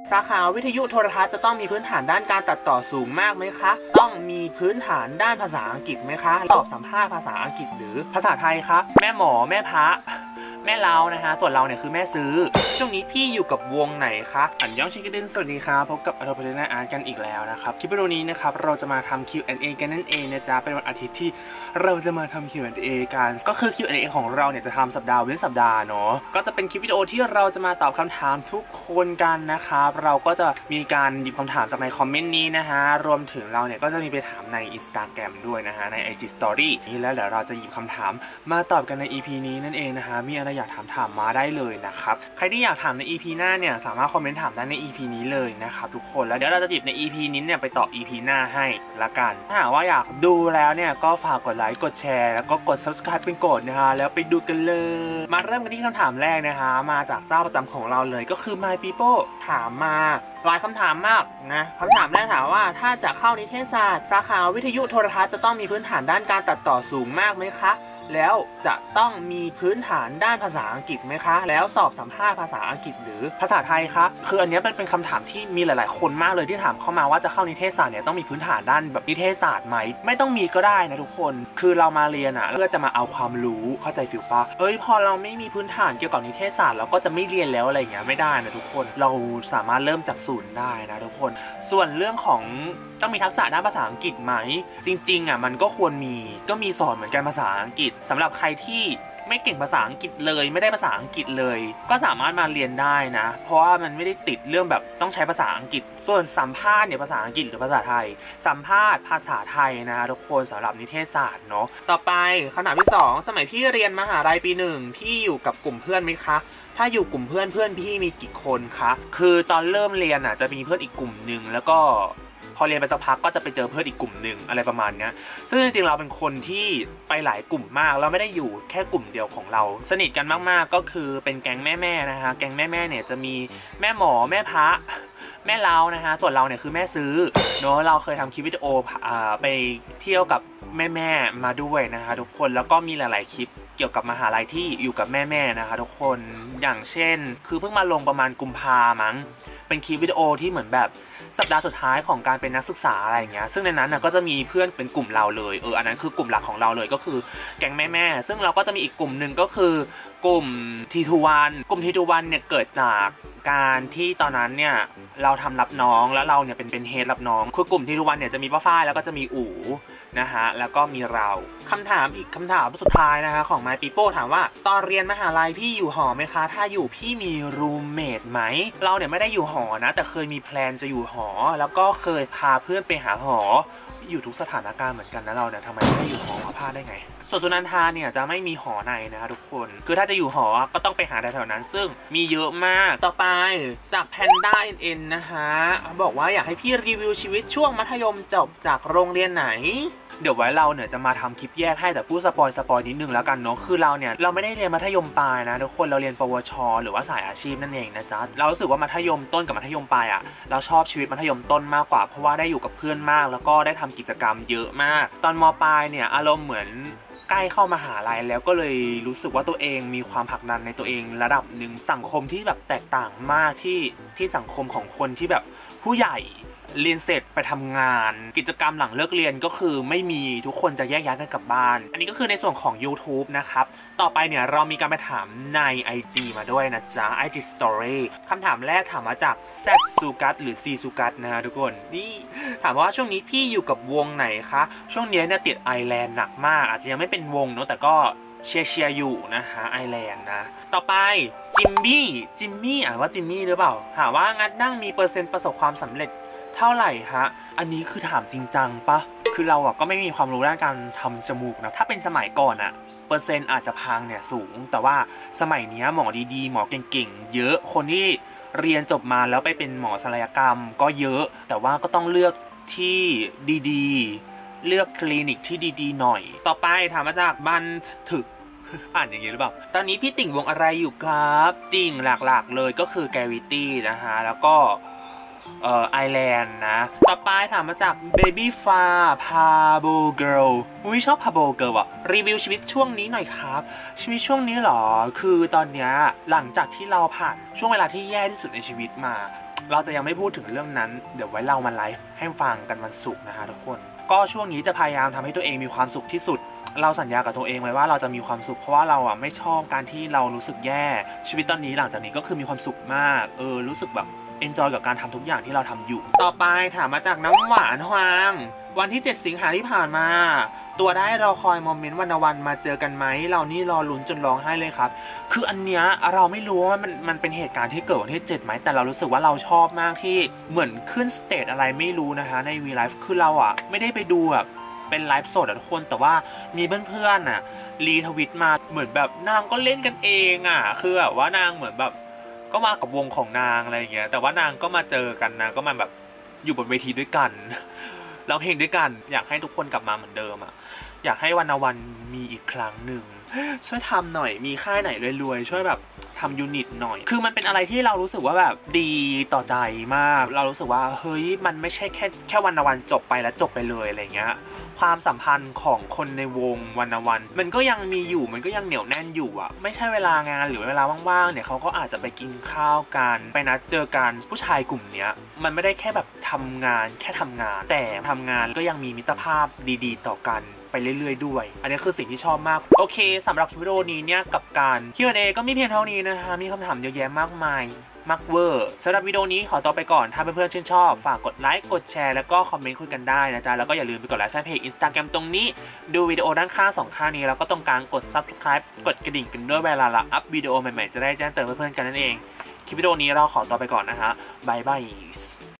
สาขาวิทยุโทรทัศน์จะต้องมีพื้นฐานด้านการตัดต่อสูงมากไหมคะต้องมีพื้นฐานด้านภาษาอังกฤษไหมคะสอบสัมภาษณ์ภาษาอังกฤษหรือภาษาไทยคะแม่หมอแม่พระแม่เรานะฮะส่วนเราเนี่ยคือแม่ซื้อช่วงนี้พี่อยู่กับวงไหนคะอันยองชิคกี้พายสวัสดีครับพบกับอัลโพเทนาอาร์ตกันอีกแล้วนะครับคลิปวิดีโอนี้นะครับเราจะมาทำ Q&A กันนั่นเองนะจ๊ะเป็นวันอาทิตย์ที่เราจะมาทำ Q&A กันก็คือ Q&A ของเราเนี่ยจะทำสัปดาห์เว้นสัปดาห์เนาะก็จะเป็นคลิปวิดีโอที่เราจะมาตอบคำถามทุกคนกันนะครับเราก็จะมีการหยิบคำถามจากในคอมเมนต์นี้นะฮะรวมถึงเราเนี่ยก็จะมีไปถามใน Instagram ด้วยนะฮะใน IG Story นี่แล้วเดี๋ยวเราจะหยิบคำถามมาตอบกันใน EP นี้นั่นเองนะฮะมีอะไรอยากถามมาได้เลยนะครับใครที่อยากถามใน EP หน้าเนี่ยสามารถคอมเมนต์ถามได้ใน EP นี้เลยนะครับทุกคนแล้วเดี๋ยวเราจะหยิบใน EP นี้เนี่ยไปต่อ EP หน้าให้ละกันถ้าหากว่าอยากดูแล้วเนี่ยก็ฝากกดไลค์กดแชร์แล้วก็กด Subscribe เป็นกดนะฮะแล้วไปดูกันเลยมาเริ่มกันที่คำถามแรกนะคะมาจากเจ้าประจำของเราเลยก็คือ My People ถามมาหลายคำถามมากนะคำถามแรกถามว่าถ้าจะเข้านิเทศศาสตร์สาขาวิทยุโทรทัศน์จะต้องมีพื้นฐานด้านการตัดต่อสูงมากไหมคะแล้วจะต้องมีพื้นฐานด้านภาษาอังกฤษไหมคะแล้วสอบสัมภาษณ์ภาษาอังกฤษหรือภาษาไทยคะคืออันนี้เป็นคำถามที่มีหลายๆคนมากเลยที่ถามเข้ามาว่าจะเข้านิเทศศาสตร์เนี่ยต้องมีพื้นฐานด้านแบบนิเทศศาสตร์ไหมไม่ต้องมีก็ได้นะทุกคนคือเรามาเรียนเพื่อจะมาเอาความรู้เข้าใจฟิลปะพอเราไม่มีพื้นฐานเกี่ยวกับนิเทศศาสตร์เราก็จะไม่เรียนแล้วอะไรเงี้ยไม่ได้นะทุกคนเราสามารถเริ่มจากศูนย์ได้นะทุกคนส่วนเรื่องของต้องมีทักษะด้านภาษาอังกฤษไหมจริงๆมันก็ควรมีก็มีสอนเหมือนกันภาษาอังกฤษสำหรับใครที่ไม่เก่งภาษาอังกฤษเลยไม่ได้ภาษาอังกฤษเลยก็สามารถมาเรียนได้นะเพราะว่ามันไม่ได้ติดเรื่องแบบต้องใช้ภาษาอังกฤษส่วนสัมภาษณ์เนี่ยภาษาอังกฤษหรือภาษาไทยสัมภาษณ์ภาษาไทยนะทุกคนสำหรับนิเทศศาสตร์เนาะต่อไปคำถามที่2สมัยพี่เรียนมหาลัยปี1พี่อยู่กับกลุ่มเพื่อนไหมคะถ้าอยู่กลุ่มเพื่อนพี่มีกี่คนคะคือตอนเริ่มเรียนจะมีเพื่อนอีกกลุ่มหนึ่งแล้วก็พอเรียนไปสักพักก็จะไปเจอเพื่อนอีกกลุ่มหนึ่งอะไรประมาณนี้ซึ่งจริงๆเราเป็นคนที่ไปหลายกลุ่มมากเราไม่ได้อยู่แค่กลุ่มเดียวของเราสนิทกันมากๆก็คือเป็นแก๊งแม่ๆนะคะแก๊งแม่ๆเนี่ยจะมีแม่หมอแม่พระแม่เรานะฮะส่วนเราเนี่ยคือแม่ซื้อเนาะเราเคยทำคลิปวิดีโอไปเที่ยวกับแม่ๆมาด้วยนะคะทุกคนแล้วก็มีหลายๆคลิปเกี่ยวกับมหาลัยที่อยู่กับแม่ๆนะคะทุกคนอย่างเช่นคือเพิ่งมาลงประมาณกุมภามั้งเป็นคลิปวิดีโอที่เหมือนแบบสัปดาห์สุดท้ายของการเป็นนักศึกษาอะไรอย่างเงี้ยซึ่งในนั้นก็จะมีเพื่อนเป็นกลุ่มเราเลยอันนั้นคือกลุ่มหลักของเราเลยก็คือแก๊งแม่ๆซึ่งเราก็จะมีอีกกลุ่มหนึ่งก็คือกลุ่มT21กลุ่มT21เนี่ยเกิดจากการที่ตอนนั้นเนี่ยเราทำรับน้องแล้วเราเนี่ยเป็นเฮดรับน้องคือกลุ่มT21เนี่ยจะมีป้าฝ้ายแล้วก็จะมีอู๋นะฮะแล้วก็มีเราคำถามอีกคำถามสุดท้ายนะคะของ My People ถามว่าตอนเรียนมหาลัยพี่อยู่หอไหมคะถ้าอยู่พี่มีรูมเมทไหมเราเนี่ยไม่ได้อยู่หอนะแต่เคยมีแพลนจะอยู่หอแล้วก็เคยพาเพื่อนไปหาหออยู่ทุกสถานการณ์เหมือนกันนะเราเนี่ยทำไมไม่ได้อยู่หอมาพลาดได้ไงส่วนสุนันทาเนี่ยจะไม่มีหอในนะคะทุกคนคือถ้าจะอยู่หอก็ต้องไปหาแถวๆนั้นซึ่งมีเยอะมากต่อไปจาก Panda NN นะคะบอกว่าอยากให้พี่รีวิวชีวิตช่วงมัธยมจบจากโรงเรียนไหนเดี๋ยวไว้เราเนี่ยจะมาทำคลิปแยกให้แต่พูดสปอยนิดนึงแล้วกันเนาะคือเราเนี่ยเราไม่ได้เรียนมัธยมปลายนะทุกคนเราเรียนปวชหรือว่าสายอาชีพนั่นเองนะจ๊ะเรารู้สึกว่ามัธยมต้นกับมัธยมปลายเราชอบชีวิตมัธยมต้นมากกว่าเพราะว่าได้อยู่กับเพื่อนมากแล้วก็ได้ทำกิจกรรมเยอะมากตอนมปลายเนี่ยอารมณ์เหมือนใกล้เข้ามหาลัยแล้วก็เลยรู้สึกว่าตัวเองมีความผลักดันในตัวเองระดับหนึ่งสังคมที่แบบแตกต่างมากที่สังคมของคนที่แบบผู้ใหญ่เรียนเสร็จไปทำงานกิจกรรมหลังเลิกเรียนก็คือไม่มีทุกคนจะแยกย้ายกันกลับบ้านอันนี้ก็คือในส่วนของ YouTube นะครับต่อไปเนี่ยเรามีการไปถามใน IG มาด้วยนะจ๊ะ IG Story คำถามแรกถามมาจาก Z ซูกัสหรือ C ซูกัสนะฮะทุกคนนี่ถามว่าช่วงนี้พี่อยู่กับวงไหนคะช่วงนี้เนี่ยติดไอแลนด์หนักมากอาจจะยังไม่เป็นวงเนาะแต่ก็เชียร์อยู่นะคะไอแลนด์นะต่อไปจิมมี่อ่านว่าจิมมี่หรือเปล่าถามว่างัดนั่งมีเปอร์เซ็นต์ประสบความสำเร็จเท่าไหร่ฮะอันนี้คือถามจริงจังปะคือเราก็ไม่มีความรู้ด้านการทำจมูกนะถ้าเป็นสมัยก่อนเปอร์เซ็นต์อาจจะพังเนี่ยสูงแต่ว่าสมัยนี้หมอดีๆหมอเก่งๆเยอะคนที่เรียนจบมาแล้วไปเป็นหมอศัลยกรรมก็เยอะแต่ว่าก็ต้องเลือกที่ดีๆเลือกคลินิกที่ดีๆหน่อยต่อไปถามมาจากบันถึกอ่านอย่างนี้หรือเปล่าตอนนี้พี่ติ่งวงอะไรอยู่ครับติ่งหลักๆเลยก็คือ Gravity นะฮะแล้วก็ไอแลนด์นะต่อไปถามมาจาก Baby Far Pabo Girl อุ้ยชอบ Pabo Girl รีวิวชีวิตช่วงนี้หน่อยครับชีวิตช่วงนี้หรอคือตอนเนี้ยหลังจากที่เราผ่านช่วงเวลาที่แย่ที่สุดในชีวิตมาเราจะยังไม่พูดถึงเรื่องนั้นเดี๋ยวไว้เรามาไลฟ์ให้ฟังกันวันศุกร์นะคะทุกคนก็ช่วงนี้จะพยายามทำให้ตัวเองมีความสุขที่สุดเราสัญญากับตัวเองไว้ว่าเราจะมีความสุขเพราะว่าเราอ่ะไม่ชอบการที่เรารู้สึกแย่ชีวิตตอนนี้หลังจากนี้ก็คือมีความสุขมากรู้สึกแบบเอนจอยกับการทำทุกอย่างที่เราทำอยู่ต่อไปถามมาจากน้ำหวานฮวางวันที่7 สิงหาที่ผ่านมาตัวได้รอคอยโมเมนต์วันมาเจอกันไหมเรานี่รอลุ้นจนร้องไห้เลยครับคืออันเนี้ยเราไม่รู้ว่ามันเป็นเหตุการณ์ที่เกิดวันที่7ไหมแต่เรารู้สึกว่าเราชอบมากที่เหมือนขึ้นสเตจอะไรไม่รู้นะคะในวีไลฟ์คือเราอ่ะไม่ได้ไปดูแบบเป็นไลฟ์สดทุกคนแต่ว่ามีเพื่อนๆอ่ะรีทวิตมาเหมือนแบบนางก็เล่นกันเองอ่ะคือแบบว่านางเหมือนแบบก็มากับวงของนางอะไรอย่างเงี้ยแต่ว่านางก็มาเจอกันนะก็มาแบบอยู่บนเวทีด้วยกันร้องเพลงด้วยกันอยากให้ทุกคนกลับมาเหมือนเดิมอ่ะอยากให้วันมีอีกครั้งหนึ่งช่วยทำหน่อยมีค่ายไหนรวยๆช่วยแบบทำยูนิตหน่อยคือมันเป็นอะไรที่เรารู้สึกว่าแบบดีต่อใจมากเรารู้สึกว่าเฮ้ยมันไม่ใช่แค่วันจบไปแล้วจบไปเลยอะไรเงี้ยความสัมพันธ์ของคนในวงวันมันก็ยังมีอยู่มันก็ยังเหนียวแน่นอยู่อ่ะไม่ใช่เวลางานหรือเวลาว่างๆเนี่ยเขาก็อาจจะไปกินข้าวกันไปนัดเจอกันผู้ชายกลุ่มเนี้ยมันไม่ได้แค่แบบทำงานแค่ทำงานแต่ทำงานก็ยังมีมิตรภาพดีๆต่อกันไปเรื่อยๆด้วยอันนี้คือสิ่งที่ชอบมากโอเคสำหรับคลิปวิดีโอนี้เนี่ยกับการ Q&A ก็มีเพียงเท่านี้นะคะมีคำถามเยอะแยะมากมายมักเวอร์สำหรับวิดีโอนี้ขอตัวไปก่อนถ้าเพื่อนๆชื่นชอบฝากกดไลค์กดแชร์แล้วก็คอมเมนต์คุยกันได้นะจ๊ะแล้วก็อย่าลืมไปกดไลค์แฟนเพจ Instagram ตรงนี้ดูวิดีโอด้านข้าง2ข้างนี้แล้วก็ตรงกลางกด Subscribe กดกระดิ่งกันด้วยเวลาเราอัพวิดีโอใหม่ๆจะได้แจ้งเตือนเพื่อนๆกันนั่นเองคลิปวิดีโอนี้เราขอตัวไปก่อนนะคะบายบาย